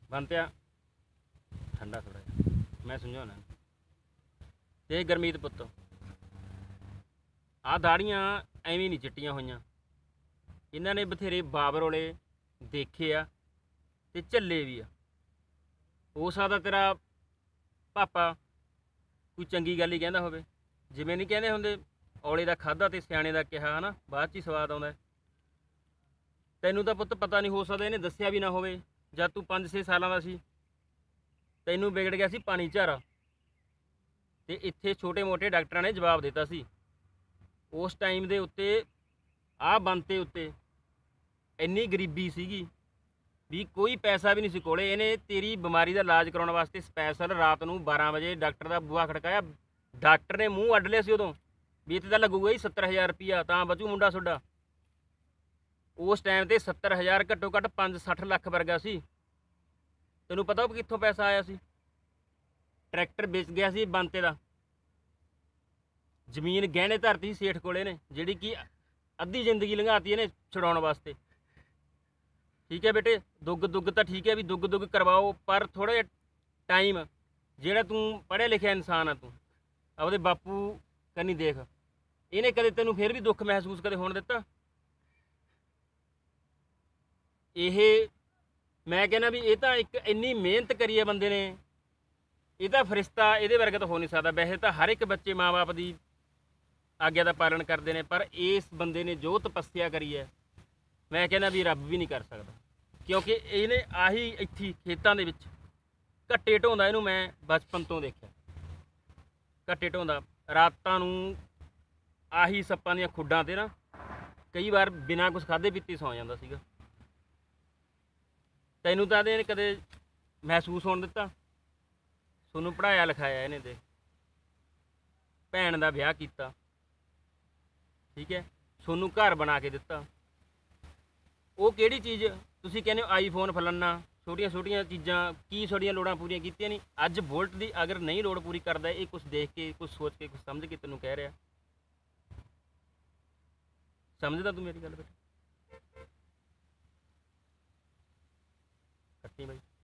ਬੰਤਿਆ ਠੰਡਾ ਥੋੜਾ ਜਿਹਾ ਮੈਂ ਸਮਝਾਉਣਾ। ਤੇ ਗਰਮੀਤ ਪੁੱਤ, ਆਹ ਦਾੜੀਆਂ ਐਵੇਂ ਨਹੀਂ ਚਿੱਟੀਆਂ ਹੋਈਆਂ, ਇਹਨਾਂ ਨੇ ਬਥੇਰੇ ਬਾਬਰੋਲੇ ਦੇਖੇ ਆ ਤੇ ਝੱਲੇ ਵੀ ਆ। ਹੋ ਸਕਦਾ ਤੇਰਾ ਪਾਪਾ ਕੋਈ ਚੰਗੀ ਗੱਲ ਹੀ ਕਹਿੰਦਾ ਹੋਵੇ, ਜਿਵੇਂ ਨਹੀਂ ਕਹਿੰਦੇ ਹੁੰਦੇ ਔਲੇ ਦਾ ਖਾਧਾ ਤੇ ਸਿਆਣੇ ਦਾ ਕਿਹਾ, ਹਨਾ, ਬਾਅਦ 'ਚ ਹੀ ਸਵਾਦ ਆਉਂਦਾ। ਤੈਨੂੰ ਤਾਂ ਪੁੱਤ ਪਤਾ ਨਹੀਂ, ਹੋ ਸਕਦਾ ਇਹਨੇ ਦੱਸਿਆ ਵੀ ਨਾ ਹੋਵੇ। ਜਦ ਤੂੰ 5-6 ਸਾਲਾਂ ਦਾ ਸੀ ਤੈਨੂੰ ਵਿਗੜ ਗਿਆ ਸੀ ਪਾਣੀ ਝਾਰਾ, ਤੇ ਇੱਥੇ ਛੋਟੇ ਮੋਟੇ ਡਾਕਟਰਾਂ ਨੇ ਜਵਾਬ ਦਿੱਤਾ ਸੀ ਉਸ ਟਾਈਮ ਦੇ ਉੱਤੇ। ਆਹ ਬੰਤੇ ਉੱਤੇ ਇੰਨੀ ਗਰੀਬੀ ਸੀਗੀ ਵੀ ਕੋਈ ਪੈਸਾ ਵੀ ਨਹੀਂ ਸੀ ਕੋਲੇ। ਇਹਨੇ ਤੇਰੀ ਬਿਮਾਰੀ ਦਾ ਇਲਾਜ ਕਰਾਉਣ ਵਾਸਤੇ ਸਪੈਸ਼ਲ ਰਾਤ ਨੂੰ 12 ਵਜੇ ਡਾਕਟਰ ਦਾ ਬੂਹਾ ਖੜਕਾਇਆ। ਡਾਕਟਰ ਨੇ ਮੂੰਹ ਅੱਡ ਲਿਆ ਸੀ ਉਦੋਂ ਵੀ ਇੱਥੇ ਤਾਂ ਲੱਗੂਗਾ ਹੀ 70,000 ਰੁਪਈਆ, ਤਾਂ ਬਚੂ ਮੁੰਡਾ ਤੁਹਾਡਾ। ਉਸ ਟਾਈਮ ਤੇ 70,000 ਘੱਟੋ ਘੱਟ 5-60 ਲੱਖ ਵਰਗਾ ਸੀ। ਤੈਨੂੰ ਪਤਾ ਉਹ ਕਿੱਥੋਂ ਪੈਸਾ ਆਇਆ ਸੀ? ਟਰੈਕਟਰ ਵੇਚ ਗਿਆ ਸੀ ਬੰਤੇ ਦਾ, ਜ਼ਮੀਨ ਗਹਿਣੇ ਧਰਤੀ ਸੇਠ ਕੋਲੇ ਨੇ, ਜਿਹੜੀ ਕਿ ਅੱਧੀ ਜ਼ਿੰਦਗੀ ਲੰਘਾਤੀ ਇਹਨੇ ਛੁਡਾਉਣ ਵਾਸਤੇ। ਠੀਕ ਹੈ ਬੇਟੇ, ਦੁੱਗ ਦੁੱਗ ਤਾਂ ਠੀਕ ਹੈ ਵੀ ਦੁੱਗ ਦੁੱਗ ਕਰਵਾਓ, ਪਰ ਥੋੜ੍ਹਾ ਜਿਹਾ ਟਾਈਮ, ਜਿਹੜਾ ਤੂੰ ਪੜ੍ਹਿਆ ਲਿਖਿਆ ਇਨਸਾਨ ਆ, ਤੂੰ ਆਪਦੇ ਬਾਪੂ ਕੰਨੀ ਦੇਖ। ਇਹਨੇ ਕਦੇ ਤੈਨੂੰ ਫਿਰ ਵੀ ਦੁੱਖ ਮਹਿਸੂਸ ਕਦੇ ਹੋਣ ਦਿੱਤਾ? ਇਹ ਮੈਂ ਕਹਿੰਦਾ ਵੀ ਇਹ ਤਾਂ ਇੱਕ ਇੰਨੀ ਮਿਹਨਤ ਕਰੀ ਹੈ ਬੰਦੇ ਨੇ, ਇਹ ਤਾਂ ਫਰਿਸ਼ਤਾ, ਇਹਦੇ ਵਰਗਾ ਤਾਂ ਹੋ ਨਹੀਂ ਸਕਦਾ। ਵੈਸੇ ਤਾਂ ਹਰ ਇੱਕ ਬੱਚੇ ਮਾਂ ਬਾਪ ਦੀ ਆਗਿਆ ਦਾ ਪਾਲਣ ਕਰਦੇ ਨੇ, ਪਰ ਇਸ ਬੰਦੇ ਨੇ ਜੋ ਤਪੱਸਿਆ ਕਰੀ ਹੈ, ਮੈਂ ਕਹਿੰਦਾ ਵੀ ਰੱਬ ਵੀ ਨਹੀਂ ਕਰ ਸਕਦਾ। ਕਿਉਂਕਿ ਇਹਨੇ ਆਹੀ ਇੱਥੇ ਖੇਤਾਂ ਦੇ ਵਿੱਚ ਘੱਟੇ ਢੋਂਦਾ, ਇਹਨੂੰ ਮੈਂ ਬਚਪਨ ਤੋਂ ਦੇਖਿਆ ਘੱਟੇ ਢੋਂਦਾ। ਰਾਤਾਂ ਨੂੰ ਆਹੀ ਸੱਪਾਂ ਦੀਆਂ ਖੁੱਡਾਂ 'ਤੇ ਨਾ ਕਈ ਵਾਰ ਬਿਨਾਂ ਕੁਛ ਖਾਧੇ ਪੀਤੇ ਸੌਂ ਜਾਂਦਾ ਸੀਗਾ। ਤੈਨੂੰ ਤਾਂ ਇਹਨੇ ਕਦੇ ਮਹਿਸੂਸ ਹੋਣ ਦਿੱਤਾ? ਤੁਹਾਨੂੰ ਪੜ੍ਹਾਇਆ ਲਿਖਾਇਆ ਇਹਨੇ, ਤੇ ਭੈਣ ਦਾ ਵਿਆਹ ਕੀਤਾ, ਠੀਕ ਹੈ, ਤੁਹਾਨੂੰ ਘਰ ਬਣਾ ਕੇ ਦਿੱਤਾ। ਉਹ ਕਿਹੜੀ ਚੀਜ਼ ਤੁਸੀਂ ਕਹਿੰਦੇ ਹੋ ਆਈਫੋਨ ਫਲਾਨਾ, ਛੋਟੀਆਂ ਛੋਟੀਆਂ ਚੀਜ਼ਾਂ, ਕੀ ਤੁਹਾਡੀਆਂ ਲੋੜਾਂ ਪੂਰੀਆਂ ਕੀਤੀਆਂ ਨਹੀਂ? ਅੱਜ ਬੁਲਟ ਦੀ ਅਗਰ ਨਹੀਂ ਲੋੜ ਪੂਰੀ ਕਰਦਾ, ਇਹ ਕੁਛ ਦੇਖ ਕੇ, ਕੁਛ ਸੋਚ ਕੇ, ਕੁਛ ਸਮਝ ਕੇ ਤੈਨੂੰ ਕਹਿ ਰਿਹਾ। ਸਮਝਦਾ ਤੂੰ ਮੇਰੀ ਗੱਲ ਬੇਟਾ? ਕੱਟੀ ਬਾਈ।